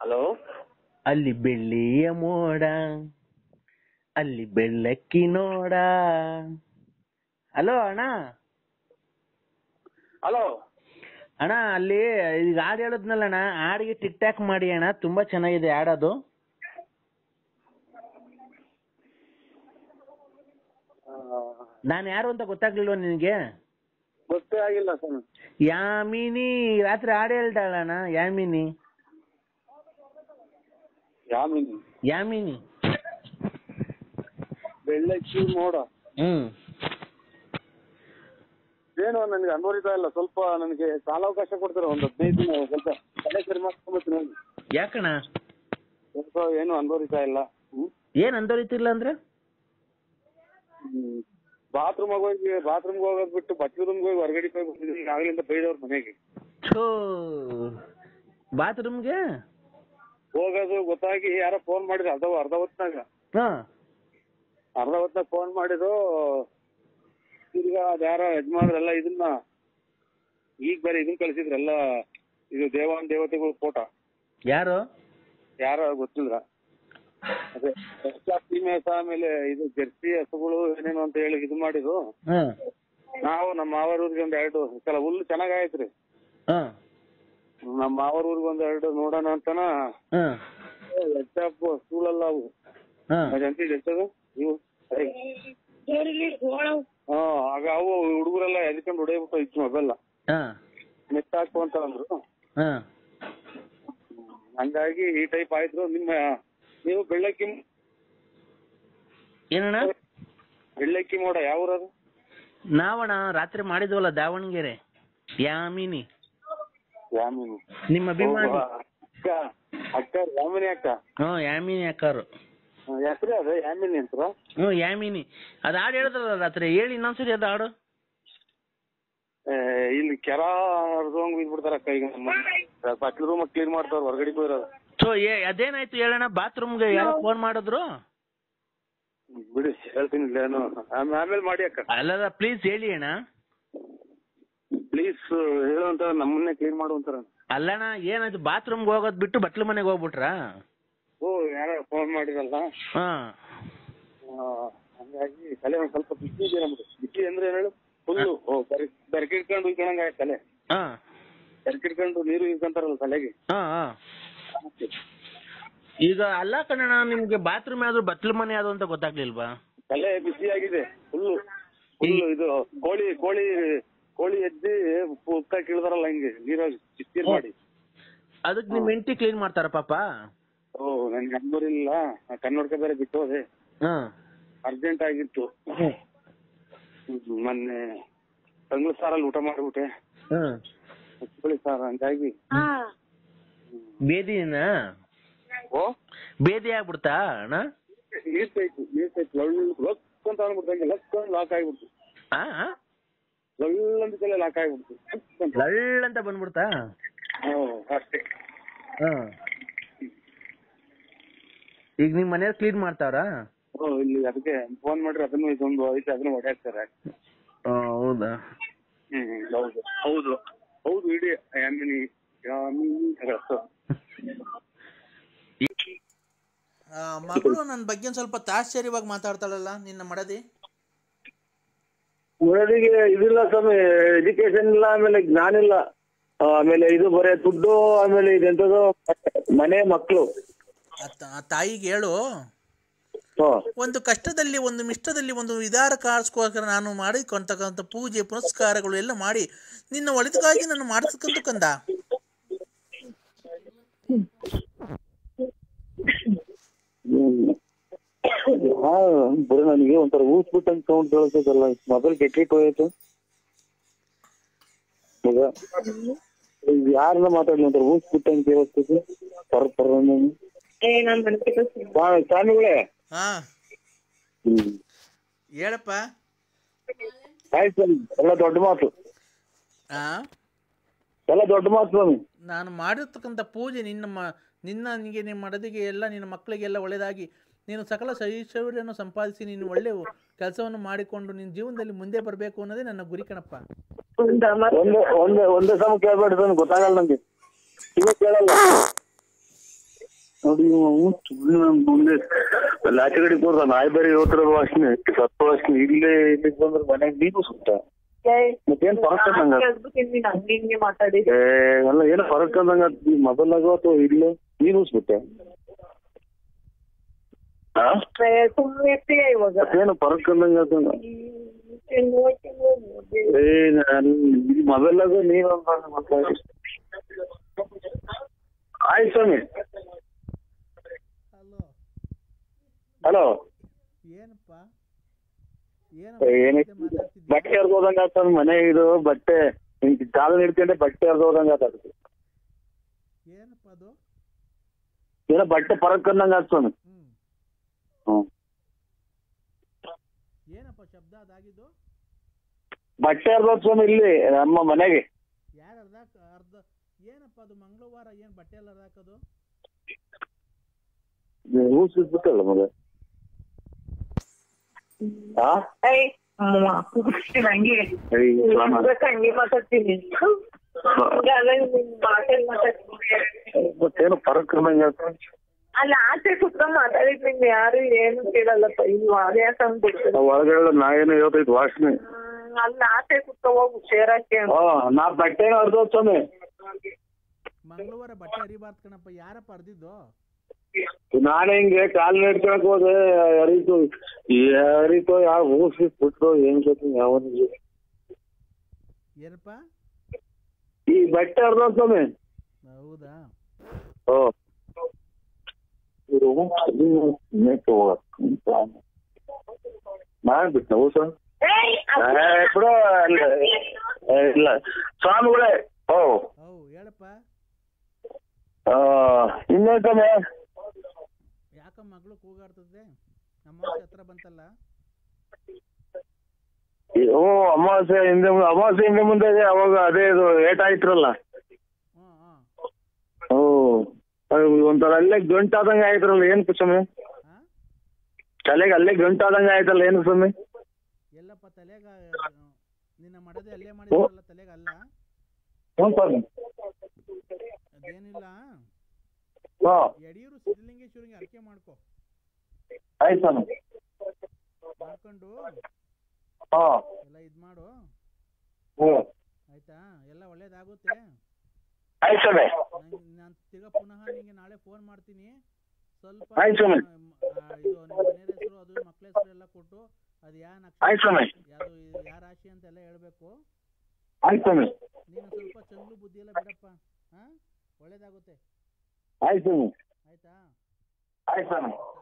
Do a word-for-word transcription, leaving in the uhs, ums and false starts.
Hello. ಅಲ್ಲಿ ಬೆಳ್ಳಿಯ ಮೋಡ, ಅಲ್ಲಿ ಬೆಳ್ಳಕ್ಕಿ ನೋಡ. ಹಲೋ ಅಣ್ಣ. ಹಲೋ ಅಣ್ಣ, ಅಲ್ಲಿ ಈಗ ಹಾಡು ಹೇಳಿದ್ನಲ್ಲ ಅಣ್ಣ, ಹಾಡಿಗೆ ಟಿಕ್ ಟಾಕ್ ಮಾಡಿ ಅಣ್ಣ, ತುಂಬಾ ಚೆನ್ನಾಗಿದೆ ಹಾಡೋದು. ನಾನು ಯಾರು ಅಂತ ಗೊತ್ತಾಗ್ಲಿಲ್ವ ನಿನಗೆ? ಗೊತ್ತೇ ಆಗಿಲ್ಲ ಸರ್. ಯಾಮಿನಿ ರಾತ್ರಿ ಹಾಡು ಹೇಳ್ತಾಳಣ್ಣ, ಯಾಮಿನಿ. ಯಾಮಿನಿ ಯಾಮಿನಿ ಬೆಳ್ಳಕ್ಕಿ ಮೋಡ. ಹ್ಮ್ ಏನು ನನಗೆ ಅನ್ವರಿತಾ ಇಲ್ಲ. ಸ್ವಲ್ಪ ನನಗೆ ಕಾಲಾವಕಾಶ ಕೊಡ್ತಾರೆ, ಒಂದು ಹದಿನೈದು ದಿನ. ಸ್ವಲ್ಪ ತಲೆ ಸರಿ ಮಾಡ್ಕೊಂಡ್ಬಿಡ್ತೀನಿ. ಯಾಕಣ್ಣ? ಸ್ವಲ್ಪ ಏನು ಅನ್ವರಿತಾ ಇಲ್ಲ. ಹ್ಮ್ ಏನ್ ಅಂದೋರಿತಿಲ್ಲ ಅಂದ್ರೆ? ಹ್ಮ್ ಬಾತ್ರೂಮ್ ಹೋಗಿ ಬಾತ್ರೂಮ್ಗೆ ಹೋಗೋದ್ ಬಿಟ್ಟು ಬಟ್ಟೆ ರೂಮ್ಗೆ ಹೋಗಿ ಹೊರಗಡೆ ಹೋಗಿ ಬಂದಿದ್ದೀನಿ. ಆಗ್ಲಿಂದ ಬೈದವ್ರ ಮನೆಗೆ ಬಾತ್ರೂಮ್ಗೆ ಹೋಗೋದು ಗೊತ್ತಾಗಿ ಯಾರೋ ಫೋನ್ ಮಾಡಿದ್ರು. ಅರ್ಧ ಅರ್ಧ ಹೊತ್ನಾಗ ಅರ್ಧ ಹೊತ್ನಾಗ ಫೋನ್ ಮಾಡಿದ್ರು. ತಿರ್ಗಾ ಅದ್ಯಾರ ಯಜಮಾನ್ರೆಲ್ಲ ಇದನ್ನ ಈಗ ಬೇರೆ ಇದನ್ನ ಕಳಿಸಿದ್ರೆಲ್ಲ, ಇದು ದೇವಾನ್ ದೇವತೆಗಳು ಫೋಟೋ. ಯಾರು ಯಾರ ಗೊತ್ತಿಲ್ಲ. ಅದೇ ಫೀಮೇಸ್, ಆಮೇಲೆ ಇದು ಜರ್ಸಿ ಹಸುಗಳು ಏನೇನು ಅಂತ ಹೇಳಿ ಇದು ಮಾಡಿದ್ರು. ನಾವು ನಮ್ಮ ಮಾವರೂರಿಗೆ ಒಂದ್ ಎರಡು ಸಲ ಹುಲ್ಲು ಚೆನ್ನಾಗಾಯ್ತ್ರಿ. ನಮ್ಮ ಮಾವರೂರಿಗೆ ಒಂದ್ ಎರಡು ನೋಡೋಣ ಅಂತನ ಎಚ್ಚಾಪ್ ಸ್ಕೂಲಲ್ಲ ಅವು ಅದಂತ ಎಚ್ಚದು ಇವು. ಹಾ ಆಗ ಅವು ಹುಡುಗರೆಲ್ಲ ಎದ್ಕೊಂಡು ಹೊಡೆಯಬಿಟ್ಟು ಇತ್ತು ಮೊಬೈಲ್ ನೆಟ್ಟಾಕು ಅಂತ ಅಂದ್ರು. ಹಂಗಾಗಿ ಈ ಟೈಪ್ ಆಯ್ತು. ನಿಮ್ಮ ನೀವು ಬೆಳ್ಳಕ್ಕಿ ಏನಣ್ಣ? ಬೆಳ್ಳಕ್ಕಿ ಮೋಡ ಯಾವ ಊರದು? ನಾವಣ್ಣ ರಾತ್ರಿ ಮಾಡಿದ್ವಲ್ಲ ದಾವಣಗೆರೆ. ಯಾಮಿನಿ ಯಾಮಿನಿ ನಿಮ್ಮ ಅಭಿಮಾನಿ ಅಕ್ಕ. ಅಕ್ಕ ಯಾಮಿನಿ ಅಕ್ಕ. ಹ್ಮ್ ಯಾಮಿನಿ ಅಕ್ಕಾರು ಹೆಸರೇ ಅದ ಯಾಮಿನಿ ಅಂತ. ಹ್ಮ್ ಯಾಮಿನಿ. ಅದ್ ಹಾಡು ಹೇಳಿದ್ರಲ್ಲ ರಾತ್ರಿ, ಹೇಳಿ ಇನ್ನೊಂದ್ಸರಿ ಅದ ಹಾಡು. ಇಲ್ಲಿ ಕೆರ ಹರಿದೋಂಗ್ ಬಿದ್ಬಿಡ್ತಾರ ಅಕ್ಕ. ಈಗ ಬಟ್ಲು ರೂಮ್ ಕ್ಲೀನ್ ಮಾಡ್ತಾರ, ಹೊರಗಡೆ ಹೋಗಿರೋದು. ಸೊ ಅದೇನಾಯ್ತು ಹೇಳೋಣ? ಬಾತ್ರೂಮ್ಗೆ ಯಾರೋ ಫೋನ್ ಮಾಡಿದ್ರು. ಬಿಡಿ ಹೇಳ್ತೀನಿ ಏನು ಆಮೇಲೆ ಮಾಡಿ ಅಕ್ಕ. ಅಲ್ಲ ಪ್ಲೀಸ್ ಹೇಳಿ ಅಣ್ಣ. ಪ್ಲೀಸ್ ಹೇಳುವಂತ ನಮ್ಮನ್ನೇ ಕ್ಲೀನ್ ಮಾಡುವಂತಾರ. ಅಲ್ಲಣ್ಣ ಏನಾಯ್ತು? ಬಾತ್ರೂಮ್ಗೆ ಹೋಗೋದ್ ಬಿಟ್ಟು ಬಟ್ಲು ಮನೆಗೆ ಹೋಗ್ಬಿಟ್ರಾ? ಓ ಯಾರ ಫೋನ್ ಮಾಡಿರಲ್ಲ. ಹಾ ಹಂಗಾಗಿ ತಲೆ ಒಂದ್ ಸ್ವಲ್ಪ ಬಿಸಿ ಇದೆ ನಮ್ದು. ಬಿಸಿ ಅಂದ್ರೆ ಏನು ಹೇಳು, ಫುಲ್ಲು ಬೆರಕಿಡ್ಕೊಂಡು ಇಟ್ಕೊಂಡಂಗ ಆಯ್ತು ತಲೆ. ಬೆರಕಿಡ್ಕೊಂಡು ನೀರು ಇಟ್ಕೊಂತಾರಲ್ಲ ತಲೆಗೆ. ಈಗ ಅಲ್ಲ ಕಣಣ್ಣ, ನಿಮ್ಗೆ ಬಾತ್ರೂಮ್ ಯಾವ್ದು ಬಟ್ಲು ಮನೆ ಯಾವ್ದು ಅಂತ ಗೊತ್ತಾಗ್ಲಿಲ್ವಾ? ತಲೆ ಬಿಸಿ ಆಗಿದೆ ಫುಲ್ಲು. ಫುಲ್ಲು ಇದು ಕೋಳಿ ಕೋಳಿ ಕೋಳಿ ಎದ್ದಿ ಉಪ್ಪ ಕೀಳ್ದಾರಲ್ಲ ಹಿಂಗೆ ನೀರಾಗಿ ಚಿಕ್ಕೀರ್ ಮಾಡಿ. ಅದಕ್ಕೆ ನಿಮ್ ಹೆಂಡತಿ ಕ್ಲೀನ್ ಮಾಡ್ತಾರ ಪಾಪ? ಓ ನನ್ಗೆ ಅನ್ಬರಿಲ್ಲ, ಕನ್ನಡಕ ಬೇರೆ ಬಿಟ್ಟು ಹೋದೆ. ಅರ್ಜೆಂಟ್ ಆಗಿತ್ತು. ಮೊನ್ನೆ ತಂಗ್ಳು ಸಾರಲ್ಲಿ ಊಟ ಮಾಡ್ಬಿಟ್ಟೆ, ಮುಚ್ಚಳಿ ಸಾರ. ಹಂಗಾಗಿ ಬೇದಿನ ಓ ಬೇದಿ ಆಗ್ಬಿಡ್ತಾ ಅಣ್ಣ? ಈರ್ತಾಯ್ತು ಈರ್ತಾಯ್ತು ಲಕ್ ಅಂತ ಅಂದ್ಬಿಡ್ತಂಗೆ. ಲಕ್ ಲಾಕ್ ಆಗಿಬಿಡ್ತು. ಲಳ್ಳಂತ ತಲೆ ಲಾಕ್ ಆಗಿಬಿಡ್ತು. ಲಳ್ಳಂತ ಬಂದ್ಬಿಡ್ತಾ? ಅಷ್ಟೇ. ಈಗ ನಿಮ್ ಮನೆಯವ್ರು ಕ್ಲೀನ್ ಮಾಡ್ತಾವ್ರಾ? ಓ ಇಲ್ಲಿ ಅದಕ್ಕೆ ಫೋನ್ ಮಾಡ್ರಿ, ಅದನ್ನು ಇದೊಂದು ಐತೆ ಅದನ್ನು ಹೊಡ್ಯಾಕ್ತಾರೆ. ಹೌದಾ? ಹ್ಮ್ ಹೌದು ಹೌದು ಹೌದು ಇಡೀ ಯಾಮಿನಿ ಯಾಮಿನಿ. ಮಗಳು ನನ್ನ ಬಗ್ಗೆ ಸ್ವಲ್ಪ ತಾಶ್ಚರ್ಯವಾಗಿ ಮಾತಾಡ್ತಾಳಲ್ಲ ನಿನ್ನ ಮಡದಿ. ಮಡದಿಗೆ ಇದಿಲ್ಲ ಸ್ವಾಮಿ, ಎಜುಕೇಶನ್ ಇಲ್ಲ, ಆಮೇಲೆ ಜ್ಞಾನ ಇಲ್ಲ, ಆಮೇಲೆ ಇದು ಬರೇ ದುಡ್ಡು, ಆಮೇಲೆ ಇದೆಂತದ್ದು ಮನೆ ಮಕ್ಕಳು. ಆ ತಾಯಿಗೆ ಹೇಳು, ಒಂದು ಕಷ್ಟದಲ್ಲಿ ಒಂದು ಮಿಷ್ಟದಲ್ಲಿ ಒಂದು ವಿದಾರ ಕಾರಿಸ್ಕೋಸ್ಕರ ನಾನು ಮಾಡಿಕೊಂತಕ್ಕಂಥ ಪೂಜೆ ಪುನಸ್ಕಾರಗಳು ಎಲ್ಲ ಮಾಡಿ ನಿನ್ನ ಒಳಿತಿಗಾಗಿ ನಾನು ಮಾಡಿಸ್ಕೊಂತ ಕಂದ. ಬರೀ ನನಗೆ ಒಂಥರ ಊಸ್ಬಿಟ್ಟಂಗೆ ಸೌಂಡ್ ಕೇಳಿಸೋದಲ್ಲ. ಮೊಬೈಲ್ ಕೆಟ್ಟಿಟ್ಟು ಹೋಯ್ತು. ಈಗ ಯಾರನ್ನ ಮಾತಾಡ್ಲಿ ಒಂಥರ ಊಸ್ಬಿಟ್ಟಂಗೆ ಕೇಳಿಸ್ತೈತಿ. ಪರ್ ಪರ್ ಸ್ವಾಮಿಗಳೇ. ಹಾ ಹೇಳಪ್ಪ. ಆಯ್ತು ಎಲ್ಲ ದೊಡ್ಡ ಮಾತು, ಎಲ್ಲ ದೊಡ್ಡ ಮಾತು ಸ್ವಾಮಿ. ನಾನು ಮಾಡಿರ್ತಕ್ಕಂಥ ಪೂಜೆ ನಿನ್ನ ಮ ನಿನ್ನ ನಿನಗೆ ನಿಮ್ಮ ಮಡದಿಗೆ ಎಲ್ಲ ನಿನ್ನ ಮಕ್ಕಳಿಗೆಲ್ಲ ಒಳ್ಳೆಯದಾಗಿ ನೀನು ಸಕಲ ಐಶ್ವರ್ಯವನ್ನು ಸಂಪಾದಿಸಿ ನೀನು ಒಳ್ಳೆ ಕೆಲಸವನ್ನು ಮಾಡಿಕೊಂಡು ನಿನ್ನ ಜೀವನದಲ್ಲಿ ಮುಂದೆ ಬರಬೇಕು ಅನ್ನೋದೇ ನನ್ನ ಗುರಿ ಕಣಪ್ಪ. ಒಂದೇ ಒಂದೇ ಒಂದೇ ಸಮ ಕೇಳ್ಬೇಡ, ಗೊತ್ತಾಗಲ್ಲ ನಂಗೆ. ಇವಾಗ ಕೇಳಲ್ಲ. ನೋಡಿ ಮುಂದೆ ಅಲ್ಲಿ ಆಚೆ ಕಡೆ ಹೋದ್ರ ನಾಯ್ಬರಿ ಹೋದ್ರ ವಾಸನೆ ಸತ್ತ ವಾಸನೆ ಇಲ್ಲೇ ಇಲ್ಲಿಗೆ ಬಂದ್ರೆ ಮನೆಗೆ ನೀನು ಸುತ್ತ ಮತ್ತೇನ್ ಫರಕ್ ಅಂದಂಗ ಅಲ್ಲ ಏನೋ ಫರಕ್ ಅಂದಂಗ ಮೊದಲಾಗೋ ಅಥವಾ ಇಲ್ಲೇ ನೀನು ಸುತ್ತೆ ಏನು ಫರಕ್ ಅಂದಂಗ ಮೊದಲಾಗೋ ನೀನು ಆಯ್ತು ಸ್ವಾಮಿ. ಹಲೋ ಏನ ಬಟ್ಟೆ ಹರ್ದೋದಂಗ ಆತ ಮನೆ ಇದು ಬಟ್ಟೆ ಕಾಲ ಹಿಡ್ಕೊಂಡೆ ಬಟ್ಟೆ ಹರ್ದೋದಂಗ ಆತ ಏನೋ ಬಟ್ಟೆ ಪರಕ್ ಅಂದಂಗ ಆತ ಸ್ವಾಮಿ. ಹ್ಮ್ ಬಟ್ಟೆ ಹರ್ದೋದ್ ಸ್ವಾಮಿ ಇಲ್ಲಿ ನಮ್ಮ ಮನೆಗೆ. ಏನಪ್ಪ ಅದು ಮಂಗಳವಾರ ಏನ್ ಬಟ್ಟೆ ಎಲ್ಲ ಹಾಕೋದು ಊಸಿಬಿಟ್ಟಲ್ಲ ಮಗ ಮತ್ತೇನು ಫರಕ್ ಅಲ್ಲ ಆಚೆ ಕುತ್ಕೊಂಡ್ ಮಾತಾಡಿದ್ ನಿಮ್ಗೆ ಯಾರು ಏನು ಕೇಳಲ್ಲಪ್ಪ ಇನ್ನು ಅದೇ ತಂದ್ಬಿಡ್ತೀನಿ ಒಳಗಡೆ ನಾ ಏನು ಹೇಳ್ತೈತಿ ವಾಸನೆ ಅಲ್ಲಿ ಆಚೆ ಕುತ್ಕೊ ಹೋಗು ಸೇರಕ್ಕೆ ನಾ ಬಟ್ಟೆನ ಹರ್ದೋದ್ ಸ್ವಾಮಿ. ಮಂಗಳವಾರ ಬಟ್ಟೆ ಹರಿಬಾರ್ದು ಕಣಪ್ಪ ಯಾರಪ್ಪ ಹರ್ದಿದ್ದು ನಾನೇ ಹಿಂಗೆ ಕಾಲ್ ನಡ್ಕೊಳಕ್ ಹೋದೆ ಹರಿತು ಹರಿತೋ ಯಾವ ಹೋಗಿ ಬಿಟ್ಟು ಏನ್ ಗೊತ್ತ ಯಾವನಿಗೆ ಏನಪ್ಪ ಈ ಬಟ್ಟೆ ಹರ್ದೋದ್ ಸ್ವಾಮಿ. ಹೌದಾ ಓ ಮಾಡ್ಬಿಟ್ಟ ಊಟ ಬಿಡೋ ಇಲ್ಲ ಸ್ವಾಮಿಗಳೇ. ಓ ಹೇಳಪ್ಪ ಇನ್ನೇಕಮ್ಮೆ ಯಾಕ ಮಗಳು ಕೂಗಾಡ್ತದೆ ನಮ್ಮ ಹತ್ರ ಬಂತಲ್ಲ. ಓ ಅಮಾವಾಸ್ಯೆ ಹಿಂದೆ ಅಮಾವಾಸ್ಯೆ ಹಿಂದೆ ಮುಂದೆ ಅವಾಗ ಅದೇ ಇದು ಏಟ್ ಆಯ್ತ್ರಲ್ಲ. ಓ ಒಂಥರ ಅಲ್ಲೇ ಗಂಟಾದಂಗ ಆಯ್ತ್ರಲ್ಲ ಏನ್ ಸ್ವಾಮಿ ತಲೆಗೆ ಅಲ್ಲೇ ಗಂಟಾದಂಗ ಆಯ್ತಲ್ಲ ಏನು ಸ್ವಾಮಿ. ಎಲ್ಲಪ್ಪ ತಲೆಗ ನಿನ್ನ ಮಡದೆ ಅಲ್ಲೇ ಮಾಡಿದ್ರಲ್ಲ ತಲೆಗ ಅಲ್ಲ ಅದೇನಿಲ್ಲ ಯಡಿಯೂರು ಸಿದ್ಧಲಿಂಗೇಶ್ವರಿಗೆ ಅರ್ಕೆ ಮಾಡ್ಕೊ ಆಯ್ತು ಮಾಡ್ಕೊಂಡು ಎಲ್ಲ ಇದ್ ಮಾಡು ಆಯ್ತಾ ಎಲ್ಲ ಒಳ್ಳೇದಾಗುತ್ತೆ. ನಾನು ತಿರ್ಗಾ ಪುನಃ ನಿಂಗೆ ನಾಳೆ ಫೋನ್ ಮಾಡ್ತೀನಿ. ಸ್ವಲ್ಪ ಇದು ನಿಮ್ಮ ಮನೆ ಹೆಸರು ಅದು ಮಕ್ಕಳ ಹೆಸರು ಎಲ್ಲ ಕೊಟ್ಟು ಅದು ಯಾ ನಕ್ಷತ್ರ ಯಾವುದು ಯಾ ರಾಶಿ ಅಂತೆಲ್ಲ ಹೇಳ್ಬೇಕು. ನೀನು ಸ್ವಲ್ಪ ಚಂಗ್ಲು ಬುದ್ಧಿ ಎಲ್ಲ ಬಿಡಪ್ಪ. ಹಾ ಒಳ್ಳೇದಾಗುತ್ತೆ ಆಯ್ತು ಆಯ್ತಾ. ಆಯ್ತು